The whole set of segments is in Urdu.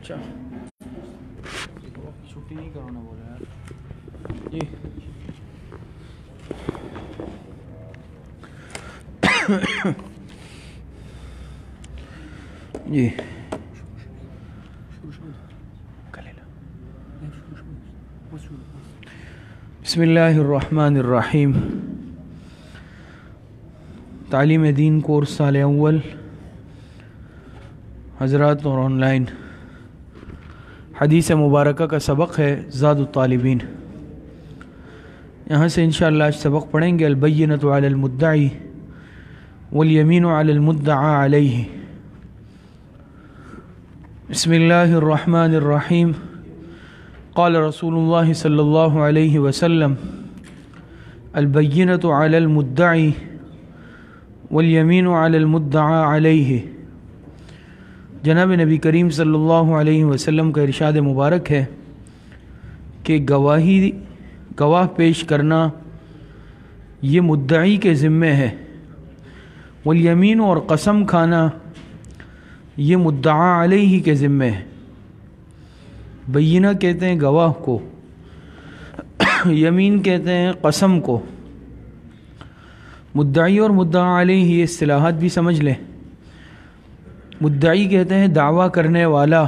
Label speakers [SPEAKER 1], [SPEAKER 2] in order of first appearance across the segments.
[SPEAKER 1] اچھا چھٹی نہیں کرانا بولا یار جی جی بسم اللہ الرحمن الرحیم تعلیم دین کورس سال اول حضرات اور آن لائن حدیث مبارکہ کا سبق ہے زاد الطالبین. یہاں سے انشاءاللہ آج سبق پڑھیں گے البینۃ علی المدعی والیمین علی المدعى علیہ. بسم اللہ الرحمن الرحیم. قال رسول اللہ صلی اللہ علیہ وسلم البینۃ علی المدعی والیمین علی المدعى علیہ. جناب نبی کریم صلی اللہ علیہ وسلم کا ارشاد مبارک ہے کہ گواہ پیش کرنا یہ مدعی کے ذمے ہے، والیمین اور قسم کھانا یہ مدعا علیہ کے ذمے ہے. بینہ کہتے ہیں گواہ کو، یمین کہتے ہیں قسم کو. مدعی اور مدعا علیہ یہ اصطلاحات بھی سمجھ لیں. مدعی کہتے ہیں دعویٰ کرنے والا،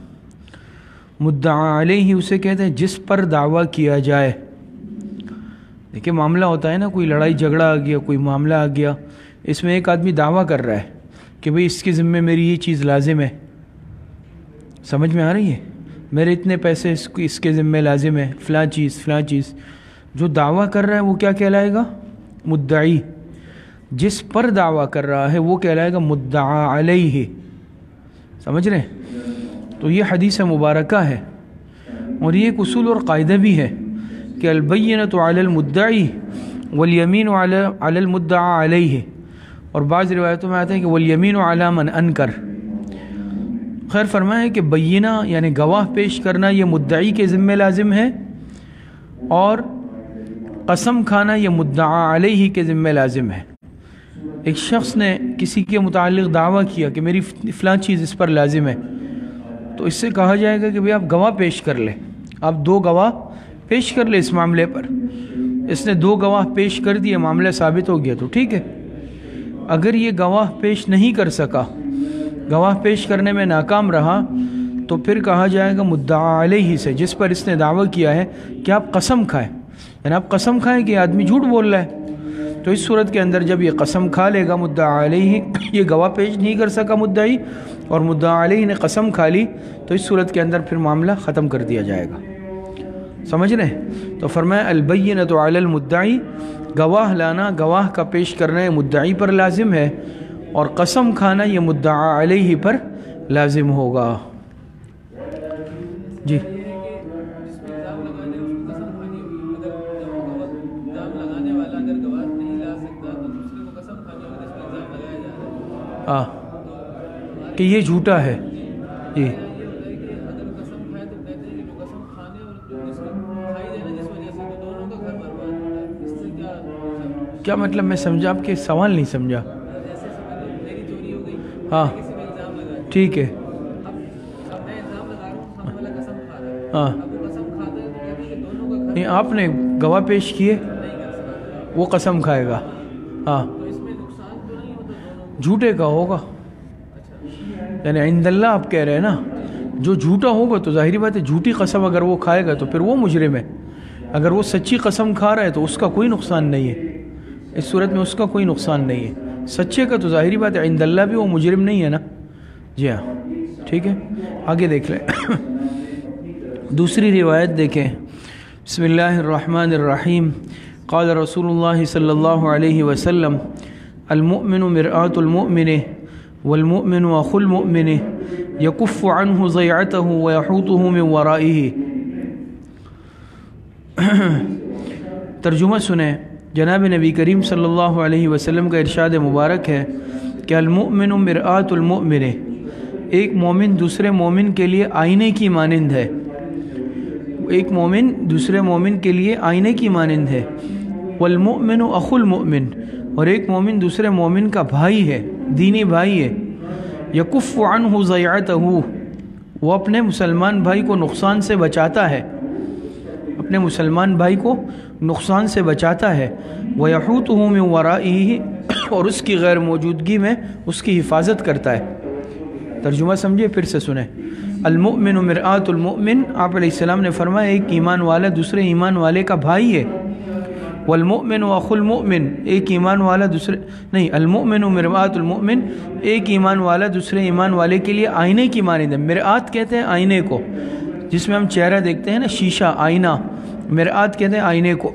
[SPEAKER 1] مدعا علیہ اسے کہتے ہیں جس پر دعویٰ کیا جائے. دیکھیں معاملہ ہوتا ہے نا، کوئی لڑائی جھگڑا آ گیا، کوئی معاملہ آ گیا، اس میں ایک آدمی دعویٰ کر رہا ہے کہ بھئی اس کے ذمے میری یہ چیز لازم ہے. سمجھ میں آ رہی ہے؟ میرے اتنے پیسے اس کے ذمے لازم ہے، فلاں چیز. جو دعویٰ کر رہا ہے وہ کیا کہلائے گا؟ مدعی. جس پر دعویٰ کر رہا ہے وہ کہلائے گا مدعا علیہ. سمجھ رہے ہیں؟ تو یہ حدیث مبارکہ ہے اور یہ ایک اصول اور قاعدہ بھی ہے کہ البینۃ علی المدعی والیمین علی المدعا علیہ. اور بعض روایتوں میں آتے ہیں کہ والیمین علی من انکر. خیر فرمائے کہ بینہ یعنی گواہ پیش کرنا یہ مدعی کے ذمہ لازم ہے، اور قسم کھانا یہ مدعا علیہ کے ذمہ لازم ہے. ایک شخص نے کسی کے متعلق دعویٰ کیا کہ میری فلاں چیز اس پر لازم ہے، تو اس سے کہا جائے گا کہ بھئی آپ گواہ پیش کر لیں، آپ 2 گواہ پیش کر لیں اس معاملے پر. اس نے 2 گواہ پیش کر دیے، معاملہ ثابت ہو گیا تو ٹھیک ہے. اگر یہ گواہ پیش نہیں کر سکا، گواہ پیش کرنے میں ناکام رہا، تو پھر کہا جائے گا مدعا علیہ سے جس پر اس نے دعویٰ کیا ہے کہ آپ قسم کھائیں، یعنی آپ قسم کھائیں کہ یہ آدمی جھوٹ بول رہا ہے. تو اس صورت کے اندر جب یہ قسم کھا لے گا مدعا علیہ، یہ گواہ پیش نہیں کر سکا مدعی، اور مدعا علیہ نے قسم کھا لی، تو اس صورت کے اندر پھر معاملہ ختم کر دیا جائے گا. سمجھ رہے ہیں؟ تو فرمایا البینۃ علی المدعی، گواہ لانا، گواہ کا پیش کرنا یہ مدعی پر لازم ہے، اور قسم کھانا یہ مدعا علیہ پر لازم ہوگا. جی کہ یہ جھوٹا ہے. جی کیا مطلب؟ میں سمجھا آپ کے سوال نہیں سمجھا. ہاں ٹھیک ہے. ہاں نہیں، آپ نے گواہ پیش کیے، وہ قسم کھائے گا. ہاں جھوٹے کا ہوگا، یعنی عند اللہ آپ کہہ رہے ہیں نا، جو جھوٹا ہوگا تو ظاہری بات ہے جھوٹی قسم اگر وہ کھائے گا تو پھر وہ مجرم ہے. اگر وہ سچی قسم کھا رہا ہے تو اس کا کوئی نقصان نہیں ہے، اس صورت میں اس کا کوئی نقصان نہیں ہے. سچے کا تو ظاہری بات ہے عند اللہ بھی وہ مجرم نہیں ہے نا. جی ہاں ٹھیک ہے، آگے دیکھ لیں. دوسری روایت دیکھیں. بسم اللہ الرحمن الرحیم. قال رسول اللہ صلی اللہ علیہ وسلم المؤمن مرآة المؤمن والمؤمن اخو المؤمن یکف عنہ ضیعتہ ویحوطہ من ورائہ. ترجمہ سنیں. جناب نبی کریم صلی اللہ علیہ وسلم کا ارشاد مبارک ہے کہ المؤمن مرآة المؤمن، ایک مومن دوسرے مومن کے لیے آئینے کی مانند ہے. ایک مومن دوسرے مومن کے لیے آئینے کی مانند ہے. والمؤمن اخو المؤمن، اور ایک مومن دوسرے مومن کا بھائی ہے، دینی بھائی ہے. یکف عنہ ضیعتہ، وہ اپنے مسلمان بھائی کو نقصان سے بچاتا ہے، اپنے مسلمان بھائی کو نقصان سے بچاتا ہے، وَيَحُوطُهُ مِنْ وَرَائِهِ، اور اس کی غیر موجودگی میں اس کی حفاظت کرتا ہے۔ ترجمہ سمجھے، پھر سے سنیں۔ المؤمن مرآۃ المؤمن، آپ علیہ السلام نے فرمایا ایک ایمان والا دوسرے ایمان والے کا بھائی ہے۔ والمؤمن اخو المؤمن، ایک ایمان والا دوسرے نہیں، المؤمن مرآۃ المؤمن، ایک ایمان والا دوسرے ایمان والے کے لیے آئینے کی مانند ہے۔ مرآۃ کہتے ہیں آئینے کو، جس میں ہم چہرہ دیکھتے ہیں نا، شیشہ، آئینہ، مرآۃ کہتے ہیں آئینے کو۔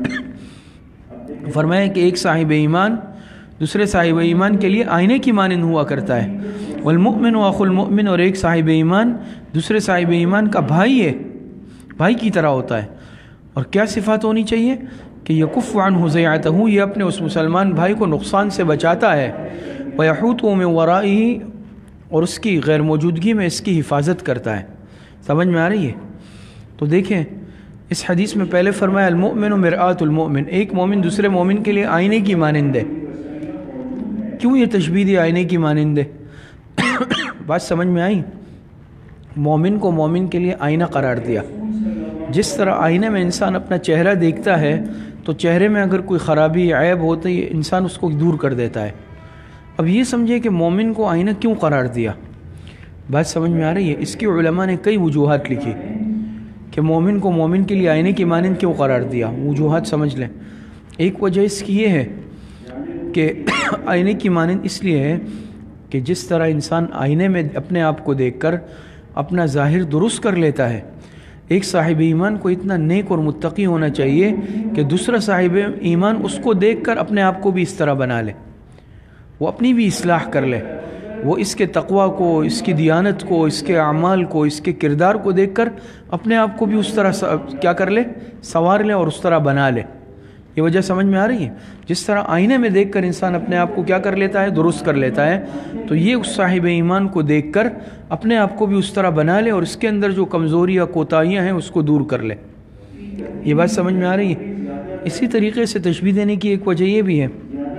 [SPEAKER 1] فرمایا کہ ایک صاحب ایمان دوسرے صاحب ایمان کے لیے آئینے کی مانند ہوا کرتا ہے۔ والمؤمن اخو المؤمن، اور ایک صاحب ایمان دوسرے صاحب ایمان کا بھائی ہے، بھائی کی طرح ہوتا ہے۔ اور کیا صفات ہونی چاہیے کہ یکف عنہ ضیعتہ، یہ اپنے اس مسلمان بھائی کو نقصان سے بچاتا ہے، ویحوطہ من ورائہ، اور اس کی غیر موجودگی میں اس کی حفاظت کرتا ہے۔ سمجھ میں آ رہی ہے؟ تو دیکھیں اس حدیث میں پہلے فرمایا المؤمن مرآۃ المؤمن، ایک مومن دوسرے مومن کے لیے آئینے کی مانند ہے۔ کیوں یہ تشبیہ دی آئینے کی مانند ہے؟ بات سمجھ میں آئی؟ مومن کو مومن کے لیے آئینہ قرار دیا۔ جس طرح آئینے میں انسان اپنا چہرہ دیکھتا ہے تو چہرے میں اگر کوئی خرابی عیب ہوتی ہے انسان اس کو دور کر دیتا ہے۔ اب یہ سمجھے کہ مومن کو آئینہ کیوں قرار دیا؟ بات سمجھ میں آ رہی ہے؟ اس کی علماء نے کئی وجوہات لکھی کہ مومن کو مومن کے لیے آئینے کی مانند کیوں قرار دیا۔ وجوہات سمجھ لیں۔ ایک وجہ اس کی یہ ہے کہ آئینے کی مانند اس لیے ہے کہ جس طرح انسان آئینے میں اپنے آپ کو دیکھ کر اپنا ظاہر درست کر لیتا ہے، ایک صاحب ایمان کو اتنا نیک اور متقی ہونا چاہیے کہ دوسرا صاحب ایمان اس کو دیکھ کر اپنے آپ کو بھی اس طرح بنا لے، وہ اپنی بھی اصلاح کر لے، وہ اس کے تقوی کو، اس کی دیانت کو، اس کے اعمال کو، اس کے کردار کو دیکھ کر اپنے آپ کو بھی اس طرح کیا کر لے، سنوار لے اور اس طرح بنا لے۔ یہ وجہ سمجھ میں آ رہی ہے؟ جس طرح آئینے میں دیکھ کر انسان اپنے آپ کو کیا کر لیتا ہے، درست کر لیتا ہے، تو یہ اس صاحب ایمان کو دیکھ کر اپنے آپ کو بھی اس طرح بنا لے اور اس کے اندر جو کمزوری یا کوتاہیاں ہیں اس کو دور کر لے۔ یہ بات سمجھ میں آ رہی ہے؟ اسی طریقے سے تشبیہ دینے کی ایک وجہ یہ بھی ہے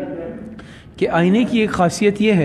[SPEAKER 1] کہ آئینے کی ایک خاصیت یہ ہے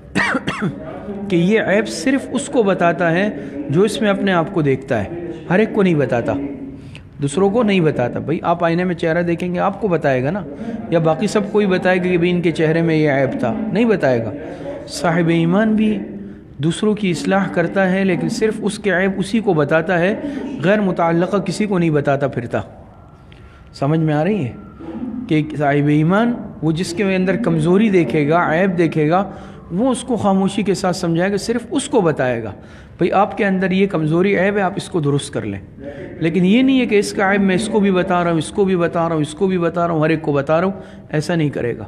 [SPEAKER 1] کہ یہ عیب صرف اس کو بتاتا ہے جو اس میں اپنے آپ کو دیکھتا ہے، ہر ایک کو نہیں بتاتا، دوسروں کو نہیں بتاتا۔ بھائی آپ آئینے میں چہرہ دیکھیں گے آپ کو بتائے گا نا، یا باقی سب کوئی بتائے گا کہ بھئی ان کے چہرے میں یہ عیب تھا، نہیں بتائے گا۔ صاحب ایمان بھی دوسروں کی اصلاح کرتا ہے لیکن صرف اس کے عیب اسی کو بتاتا ہے، غیر متعلقہ کسی کو نہیں بتاتا پھرتا۔ سمجھ میں آ رہی ہے کہ صاحب ایمان وہ جس کے اندر کمزوری دیکھے گا، عیب دیکھے گا، وہ اس کو خاموشی کے ساتھ سمجھائے گا، صرف اس کو بتائے گا بھئی آپ کے اندر یہ کمزوری عیب ہے، آپ اس کو درست کر لیں۔ لیکن یہ نہیں ہے کہ اس کا عیب میں اس کو بھی بتا رہا ہوں، اس کو بھی بتا رہا ہوں، اس کو بھی بتا رہا ہوں، ہر ایک کو بتا رہا ہوں، ایسا نہیں کرے گا۔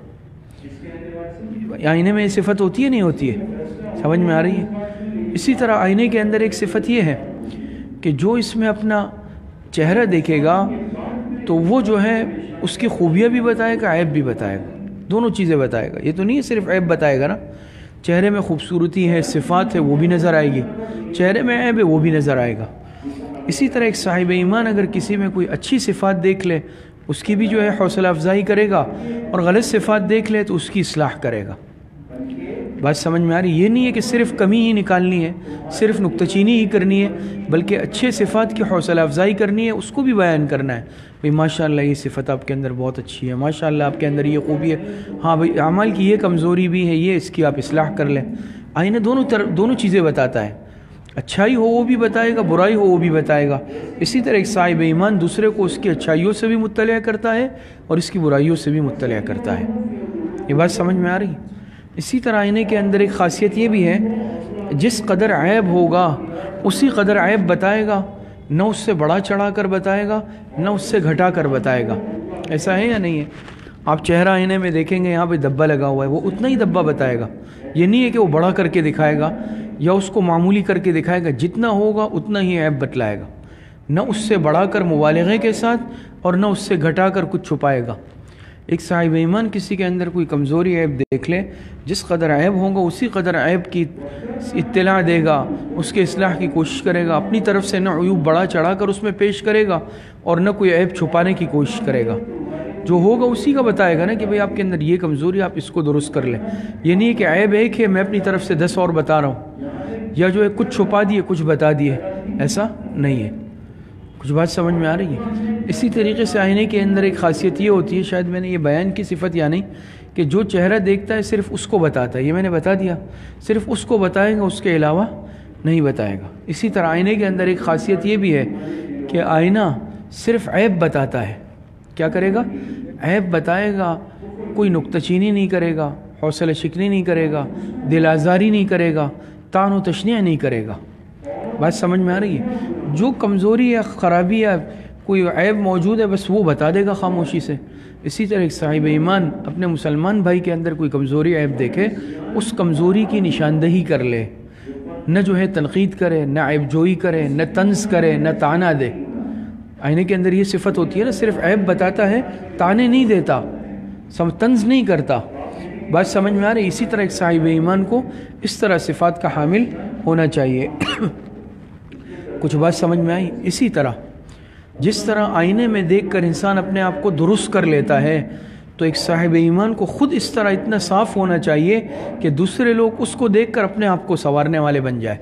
[SPEAKER 1] آئینے میں یہ صفت ہوتی ہے نہیں ہوتی ہے؟ سمجھ میں آ رہی ہے؟ اسی طرح آئینے کے اندر ایک صفت یہ ہے کہ جو اس میں اپنا چہرہ دیکھے گا تو وہ جو ہے اس کی خوبیاں بھی بتائے گا، عیب بھی بتائے گا، دونوں چیزیں بتائے گا۔ یہ تو نہیں ہے صرف عیب بتائے گا نا، چہرے میں خوبصورتی ہے، صفات ہے، وہ بھی نظر آئے گی، چہرے میں عیب ہے وہ بھی نظر آئے گا۔ اسی طرح ایک صاحب ایمان اگر کسی میں کوئی اچھی صفات دیکھ لے اس کی بھی جو ہے حوصلہ افزائی کرے گا، اور غلط صفات دیکھ لے تو اس کی اصلاح کرے گا۔ بات سمجھ میں آ رہی؟ یہ نہیں ہے کہ صرف کمی ہی نکالنی ہے، صرف نکتہ چینی ہی کرنی ہے، بلکہ اچھے صفات کی حوصلہ افزائی کرنی ہے، اس کو بھی بیان کرنا ہے۔ بھئی ماشاءاللہ یہ صفت آپ کے اندر بہت اچھی ہے، ماشاءاللہ آپ کے اندر یہ خوبی ہے، ہاں بھئی اعمال کی یہ کمزوری بھی ہے، یہ اس کی آپ اصلاح کر لیں۔ آئینہ دونوں چیزیں بتاتا ہے، اچھائی ہو وہ بھی بتائے گا، برائی ہو وہ بھی بتائے گا۔ اسی طرح ایک صاحب ایمان دوسرے کو اس کی اچھائیوں سے بھی مطلع کرتا ہے اور اس کی برائیوں سے بھی مطلع کرتا ہے۔ یہ بات سمجھ میں آ رہی؟ اسی طرح آئینے کے اندر ایک خاصیت یہ بھی ہے، جس قدر عیب ہوگا اسی قدر عیب بتائے گا، نہ اس سے بڑا چڑھا کر بتائے گا نہ اس سے گھٹا کر بتائے گا۔ ایسا ہے یا نہیں ہے؟ آپ چہرہ آئینے میں دیکھیں گے یہاں پہ دھبا لگا ہوا ہے، وہ اتنا ہی دھبا بتائے گا، یہ نہیں ہے کہ وہ بڑا کر کے دکھائے گا یا اس کو معمولی کر کے دکھائے گا، جتنا ہوگا اتنا ہی عیب بتلائے گا، نہ اس سے بڑھا کر مبالغے کے ساتھ اور نہ اس سے گھٹا کر کچھ چھپائے گا۔ ایک صاحب ایمان کسی کے اندر کوئی کمزوری عیب دیکھ لے، جس قدر عیب ہوگا اسی قدر عیب کی اطلاع دے گا، اس کے اصلاح کی کوشش کرے گا، اپنی طرف سے نہ عیوب بڑا چڑھا کر اس میں پیش کرے گا اور نہ کوئی عیب چھپانے کی کوشش کرے گا۔ جو ہوگا اسی کا بتائے گا نا کہ بھئی آپ کے اندر یہ کمزوری، آپ اس کو درست کر لیں۔ یہ نہیں ہے کہ عیب ایک ہے میں اپنی طرف سے 10 اور بتا رہا ہوں، یا جو ہے کچھ چھپا دیے کچھ بتا دیے، ایسا نہیں ہے۔ کچھ بات سمجھ میں آ رہی ہے؟ اسی طریقے سے آئینے کے اندر ایک خاصیت یہ ہوتی ہے، شاید میں نے یہ بیان کی صفت یا نہیں، کہ جو چہرہ دیکھتا ہے صرف اس کو بتاتا ہے، یہ میں نے بتا دیا، صرف اس کو بتائے گا، اس کے علاوہ نہیں بتائے گا۔ اسی طرح آئینے کے اندر ایک خاصیت یہ بھی ہے کہ آئینہ صرف عیب بتاتا ہے۔ کیا کرے گا؟ عیب بتائے گا، کوئی نکتہ چینی نہیں کرے گا، حوصلہ شکنی نہیں کرے گا، دل آزاری نہیں کرے گا، طعن و تشنیع نہیں کرے گا۔ بات سمجھ میں آ رہی ہے؟ جو کمزوری یا خرابی یا کوئی عیب موجود ہے بس وہ بتا دے گا خاموشی سے۔ اسی طرح ایک صاحب ایمان اپنے مسلمان بھائی کے اندر کوئی کمزوری عیب دیکھے، اس کمزوری کی نشاندہی کر لے، نہ جو ہے تنقید کرے، نہ عیب جوئی کرے، نہ طنز کرے، نہ طعنہ دے۔ آئینے کے اندر یہ صفت ہوتی ہے نا، صرف عیب بتاتا ہے، طعنے نہیں دیتا، طنز نہیں کرتا۔ بات سمجھ میں آ رہی ہے؟ اسی طرح ایک صاحب ایمان کو اس طرح صفات کا حامل ہونا چاہیے۔ کچھ بات سمجھ میں آئی؟ اسی طرح جس طرح آئینے میں دیکھ کر انسان اپنے آپ کو درست کر لیتا ہے، تو ایک صاحب ایمان کو خود اس طرح اتنا صاف ہونا چاہیے کہ دوسرے لوگ اس کو دیکھ کر اپنے آپ کو سنوارنے والے بن جائے۔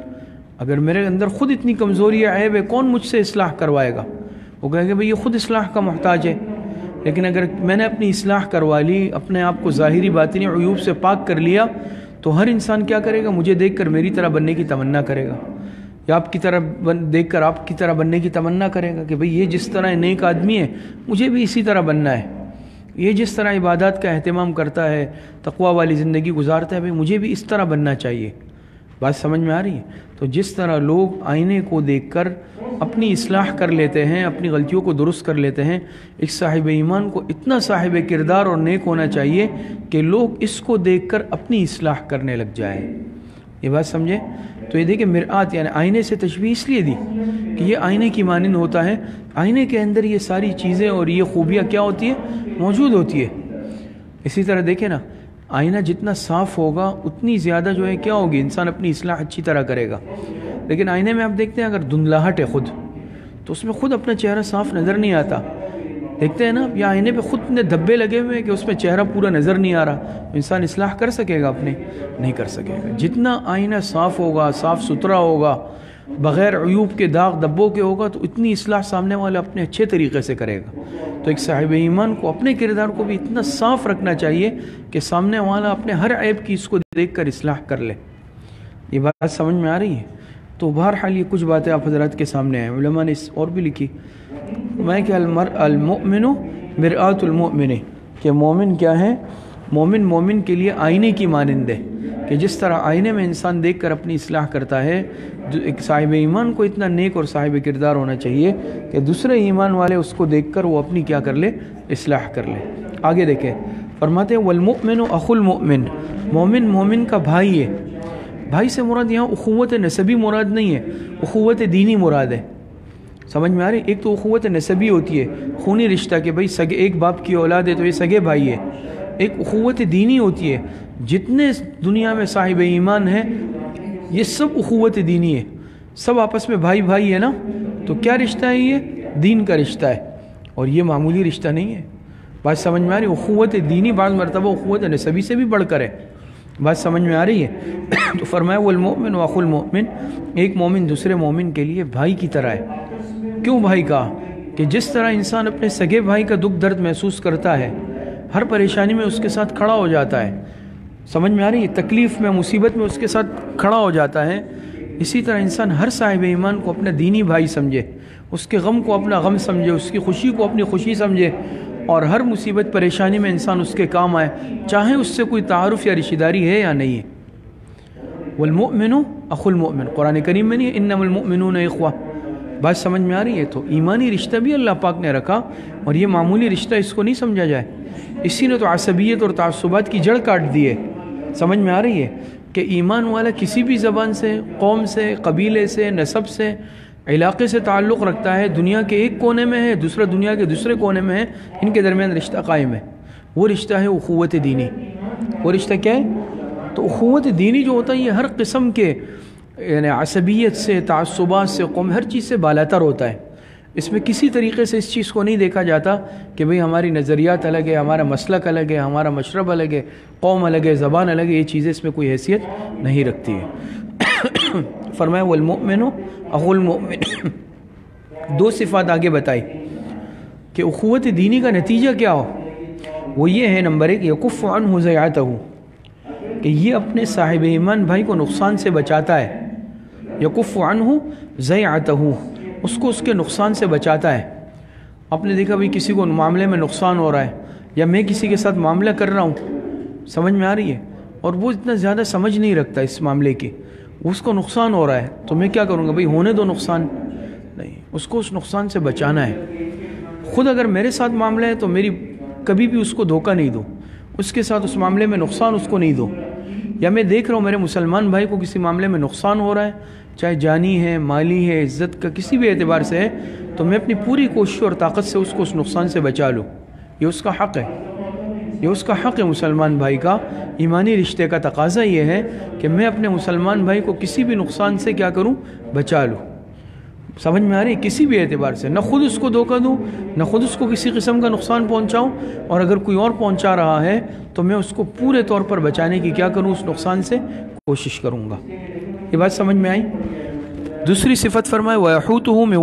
[SPEAKER 1] اگر میرے اندر خود اتنی کمزوری ہے، عیب ہے، کون مجھ سے اصلاح کروائے گا؟ وہ کہے گا بھئی یہ خود اصلاح کا محتاج ہے۔ لیکن اگر میں نے اپنی اصلاح کروا لی، اپنے آپ کو ظاہری باطنی عیوب سے پاک کر لیا، تو ہر انسان کیا کرے گا؟ مجھے دیکھ کر میری طرح بننے کی تمنا کرے گا، یا آپ کی طرح دیکھ کر آپ کی طرح بننے کی تمنا کرے گا کہ بھئی یہ جس طرح نیک آدمی ہے مجھے بھی اسی طرح بننا ہے، یہ جس طرح عبادات کا اہتمام کرتا ہے، تقوی والی زندگی گزارتا ہے، بھئی مجھے بھی اس طرح بننا چاہیے۔ بات سمجھ میں آ رہی ہے؟ تو جس طرح لوگ آئینے کو دیکھ کر اپنی اصلاح کر لیتے ہیں، اپنی غلطیوں کو درست کر لیتے ہیں، ایک صاحب ایمان کو اتنا صاحب کردار اور نیک ہونا چاہیے کہ لوگ اس کو دیکھ کر اپنی اصلاح کرنے لگ جائیں۔ یہ بات سمجھے؟ تو یہ دیکھیں مرآت یعنی آئینے سے تشبیہ اس لیے دی کہ یہ آئینے کی مانند ہوتا ہے، آئینے کے اندر یہ ساری چیزیں اور یہ خوبیاں کیا ہوتی ہیں؟ موجود ہوتی ہے۔ اسی طرح دیکھیں نا، آئینہ جتنا صاف ہوگا اتنی زیادہ جو ہے کیا ہوگی، انسان اپنی اصلاح اچھی طرح کرے گا۔ لیکن آئینے میں آپ دیکھتے ہیں اگر دھندلاہٹ ہے خود، تو اس میں خود اپنا چہرہ صاف نظر نہیں آتا۔ دیکھتے ہیں نا، یا آئینے پہ خود نے دھبے لگے ہوئے ہیں کہ اس میں چہرہ پورا نظر نہیں آ رہا، انسان اصلاح کر سکے گا اپنے؟ نہیں کر سکے گا۔ جتنا آئینہ صاف ہوگا، صاف ستھرا ہوگا، بغیر عیوب کے داغ دبوں کے ہوگا، تو اتنی اصلاح سامنے والا اپنے اچھے طریقے سے کرے گا۔ تو ایک صاحب ایمان کو اپنے کردار کو بھی اتنا صاف رکھنا چاہیے کہ سامنے والا اپنے ہر عیب کی اس کو دیکھ کر اصلاح کر لے۔ یہ بات سمجھ میں آ رہی ہے؟ تو بہرحال یہ کچھ باتیں آپ حضرات کے سامنے ہیں، علماء نے اس اور بھی لکھی، میں کہ المؤمن مرآت المؤمن، کہ مومن کیا ہے؟ مومن کے لیے آئینے کی مانند ہے، کہ جس طرح آئینے میں انسان دیکھ کر اپنی اصلاح کرتا ہے، جو ایک صاحب ایمان کو اتنا نیک اور صاحب کردار ہونا چاہیے کہ دوسرے ایمان والے اس کو دیکھ کر وہ اپنی کیا کر لے؟ اصلاح کر لے۔ آگے دیکھیں، فرماتے ہیں والمؤمن اخو المؤمن، مومن کا بھائی ہے۔ بھائی سے مراد یہاں اخوت نسبی مراد نہیں ہے، اخوت دینی مراد ہے۔ سمجھ میں آ رہی؟ ایک تو اخوت نسبی ہوتی ہے، خونی رشتہ کہ بھئی سگے ایک باپ کی اولاد ہے تو یہ سگے بھائی ہے۔ ایک اخوت دینی ہوتی ہے، جتنے دنیا میں صاحب ایمان ہیں یہ سب اخوت دینی ہے، سب آپس میں بھائی بھائی ہے نا۔ تو کیا رشتہ ہے؟ یہ دین کا رشتہ ہے، اور یہ معمولی رشتہ نہیں ہے۔ بات سمجھ میں آ رہی ہے؟ اخوت دینی بعض مرتبہ اخوت نسبی سے بھی بڑھ کر ہے۔ بات سمجھ میں آ رہی ہے؟ تو فرمایا والمؤمن واخو المؤمن، ایک مومن دوسرے مومن کے لیے بھائی کی طرح ہے۔ کیوں بھائی کہا؟ کہ جس طرح انسان اپنے سگے بھائی کا دکھ درد محسوس کرتا ہے، ہر پریشانی میں اس کے ساتھ کھڑا ہو جاتا ہے، سمجھ میں آ رہی ہے؟ تکلیف میں، مصیبت میں اس کے ساتھ کھڑا ہو جاتا ہے، اسی طرح انسان ہر صاحب ایمان کو اپنا دینی بھائی سمجھے، اس کے غم کو اپنا غم سمجھے، اس کی خوشی کو اپنی خوشی سمجھے، اور ہر مصیبت پریشانی میں انسان اس کے کام آئے، چاہے اس سے کوئی تعارف یا رشتہ داری ہے یا نہیں ہے۔ والمؤمن اخو المؤمن، قرآن کریم میں نہیں ہے انما المؤمنون اخوہ؟ بات سمجھ میں آ رہی ہے؟ تو ایمانی رشتہ بھی اللہ پاک نے رکھا، اور یہ معمولی رشتہ اس کو نہیں سمجھا جائے۔ اسی نے تو عصبیت اور تعصبات کی جڑ کاٹ دی ہے۔ سمجھ میں آ رہی ہے کہ ایمان والا کسی بھی زبان سے، قوم سے، قبیلے سے، نسب سے، علاقے سے تعلق رکھتا ہے، دنیا کے ایک کونے میں ہے، دوسرا دنیا کے دوسرے کونے میں ہے، ان کے درمیان رشتہ قائم ہے۔ وہ رشتہ ہے اخوت دینی۔ وہ رشتہ کیا ہے؟ تو اخوت دینی جو ہوتا ہے یہ ہر قسم کے یعنی عصبیت سے، تعصبات سے، قوم، ہر چیز سے بالاتر ہوتا ہے۔ اس میں کسی طریقے سے اس چیز کو نہیں دیکھا جاتا کہ بھئی ہماری نظریات الگ ہے، ہمارا مسلک الگ ہے، ہمارا مشرب الگ ہے، قوم الگ ہے، زبان الگ ہے، یہ چیزیں اس میں کوئی حیثیت نہیں رکھتی ہے۔ فرمایا والمؤمن اخو المؤمن، دو صفات آگے بتائی کہ اخوت دینی کا نتیجہ کیا ہو، وہ یہ ہے نمبر 1 یکف عنہ ضیعتہ، کہ یہ اپنے صاحب ایمان بھائی کو نقصان سے بچاتا ہے، یکف عنہ ضیعتہ، اس کو اس کے نقصان سے بچاتا ہے۔ آپ نے دیکھا بھئی کسی کو معاملے میں نقصان ہو رہا ہے، یا میں کسی کے ساتھ معاملہ کر رہا ہوں، سمجھ میں آ رہی ہے، اور وہ اتنا زیادہ سمجھ نہیں رکھتا اس معاملے کی، اس کو نقصان ہو رہا ہے، تو میں کیا کروں گا بھئی ہونے دو نقصان، نہیں، اس کو اس نقصان سے بچانا ہے۔ خود اگر میرے ساتھ معاملہ ہے تو میری کبھی بھی اس کو دھوکہ نہیں دو، اس کے ساتھ اس معاملے میں نقصان اس کو نہیں دو۔ یا میں دیکھ رہا ہوں میرے مسلمان بھائی کو کسی معاملے میں نقصان ہو رہا ہے، چاہے جانی ہے، مالی ہے، عزت کا کسی بھی اعتبار سے ہے، تو میں اپنی پوری کوشش اور طاقت سے اس کو اس نقصان سے بچا لوں، یہ اس کا حق ہے، یہ اس کا حق ہے مسلمان بھائی کا۔ ایمانی رشتے کا تقاضا یہ ہے کہ میں اپنے مسلمان بھائی کو کسی بھی نقصان سے کیا کروں، بچا لوں۔ سمجھ میں آ رہی ہے، کسی بھی اعتبار سے، نہ خود اس کو دھوکہ دوں، نہ خود اس کو کسی قسم کا نقصان پہنچاؤں، اور اگر کوئی اور پہنچا رہا ہے تو میں اس کو پورے طور پر بچانے کی کیا کروں، اس نقصان سے کوشش کروں گا۔ یہ بات سمجھ میں آئی؟ دوسری صفت فرمائے وَيَحُوتُهُ مِنْ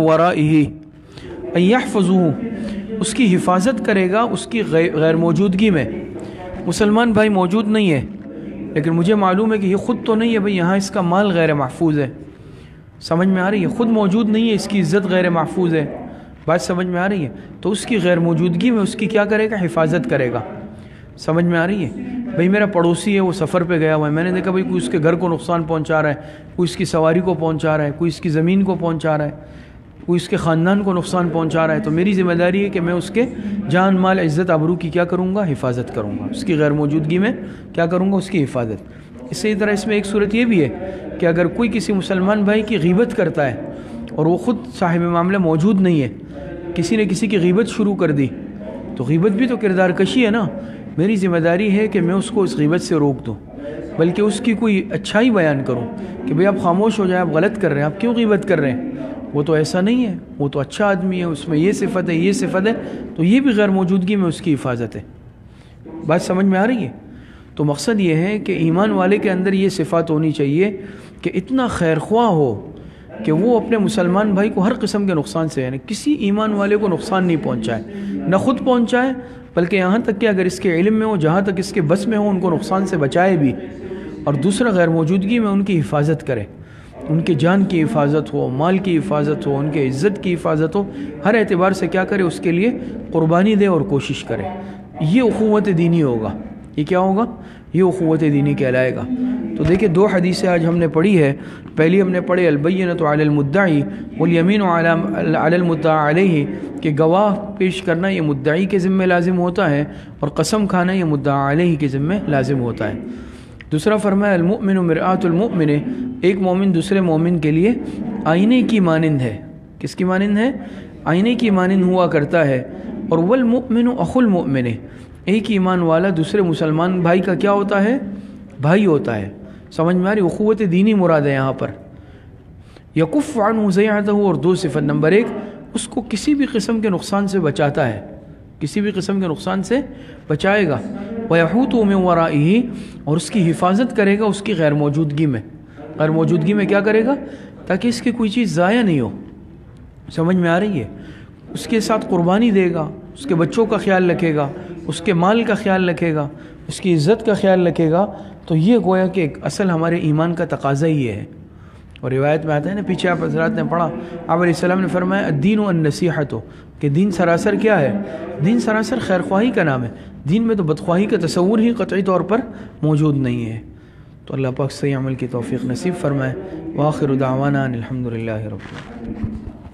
[SPEAKER 1] وَرَائِهِ، أَن يَحْفَظُهُ، اس کی حفاظت کرے گا اس کی غیر موجودگی میں۔ مسلمان بھائی موجود نہیں ہے، لیکن مجھے معلوم ہے کہ یہ خود تو نہیں ہے بھئی یہاں اس کا مال غیر محفوظ ہے، سمجھ میں آ رہی ہے، خود موجود نہیں ہے، اس کی عزت غیر محفوظ ہے، بات سمجھ میں آ رہی ہے، تو اس کی غیر موجودگی میں اس کی کیا کرے گا، حفاظت کرے گا۔ سمجھ میں آ رہی ہے، بھئی میرا پڑوسی ہے، وہ سفر پہ گیا ہوا ہے، میں نے دیکھا بھئی کوئی اس کے گھر کو نقصان پہنچا رہا ہے، کوئی اس کی سواری کو پہنچا رہا ہے، کوئی اس کی زمین کو پہنچا رہا ہے، کوئی اس کے خاندان کو نقصان پہنچا رہا ہے، تو میری ذمہ داری ہے کہ میں اس کے جان مال عزت آبرو کی کیا کروں گا، حفاظت کروں گا، اس کی غیر موجودگی میں کیا کروں گا، اس کی حفاظت۔ اسی طرح اس میں ایک صورت یہ بھی ہے کہ اگر کوئی کسی مسلمان بھائی کی غیبت کرتا ہے اور وہ خود صاحب معاملہ موجود نہیں ہے، کسی نے کسی کی غیبت شروع کر دی، تو غیبت بھی تو کردار کشی ہے نا، میری ذمہ داری ہے کہ میں اس کو اس غیبت سے روک دوں، بلکہ اس کی کوئی اچھائی بیان کروں کہ بھئی آپ خاموش ہو جائیں، آپ غلط کر رہے ہیں، آپ کیوں غیبت کر رہے ہیں، وہ تو ایسا نہیں ہے، وہ تو اچھا آدمی ہے، اس میں یہ صفت ہے، یہ صفت ہے، تو یہ بھی غیر موجودگی میں اس کی حفاظت ہے۔ بات سمجھ میں آ رہی ہے؟ تو مقصد یہ ہے کہ ایمان والے کے اندر یہ صفات ہونی چاہیے کہ اتنا خیر خواہ ہو کہ وہ اپنے مسلمان بھائی کو ہر قسم کے نقصان سے، یعنی کسی ایمان والے کو نقصان نہیں پہنچائے، نہ خود پہنچائے، بلکہ یہاں تک کہ اگر اس کے علم میں ہو، جہاں تک اس کے بس میں ہو، ان کو نقصان سے بچائے بھی، اور دوسرا غیر موجودگی میں ان کی حفاظت کرے، ان کے جان کی حفاظت ہو، مال کی حفاظت ہو، ان کے عزت کی حفاظت ہو، ہر اعتبار سے کیا کرے، اس کے لیے قربانی دے اور کوشش کرے۔ یہ اخوت دینی ہوگا، یہ کیا ہوگا، یہ اخوت دینی کہلائے گا۔ تو دیکھیں دو حدیثیں آج ہم نے پڑھی ہے، پہلی ہم نے پڑھی البینۃ علی المدعی والیمین علی المدعی علیہ، کہ گواہ پیش کرنا یہ مدعی کے ذمہ لازم ہوتا ہے، اور قسم کھانا یہ مدعی علیہ کے ذمہ لازم ہوتا ہے۔ دوسرا فرمایا المؤمن مرآۃ المؤمن، ایک مومن دوسرے مومن کے لیے آئینے کی مانند ہے۔ کس کی مانند ہے؟ آئینے کی مانند ہوا کرتا ہے۔ اور والمؤمن اخو المؤمن، ایک ایمان والا دوسرے مسلمان بھائی کا کیا ہوتا ہے؟ بھائی ہوتا ہے۔ سمجھ میں آ رہی؟ اخوت دینی مراد ہے یہاں پر۔ یکف عنہ ضیعتہ، اور دو صفت، نمبر 1 اس کو کسی بھی قسم کے نقصان سے بچاتا ہے، کسی بھی قسم کے نقصان سے بچائے گا۔ وَيَحُوتُهُ مِنْ وَرَائِهِ، اور اس کی حفاظت کرے گا اس کی غیر موجودگی میں، غیر موجودگی میں کیا کرے گا، تاکہ اس کی کوئی چیز ضائع نہیں ہو۔ سمجھ میں آ رہی ہے؟ اس کے ساتھ قربانی دے گا، اس کے بچوں کا خیال رکھے گا، اس کے مال کا خیال رکھے گا، اس کی عزت کا خیال رکھے گا، تو یہ گویا کہ ایک اصل ہمارے ایمان کا تقاضا ہی ہے۔ اور روایت میں آتا ہے نا، پیچھے آپ حضرات نے پڑھا، آپ علیہ السلام نے فرمایا الدین النصیحۃ، کہ دین سراسر کیا ہے؟ دین سراسر خیر خواہی کا نام ہے، دین میں تو بدخواہی کا تصور ہی قطعی طور پر موجود نہیں ہے۔ تو اللہ پاک صحیح عمل کی توفیق نصیب فرمائے۔ وآخر دعوانا ان الحمد للہ رب العالمین۔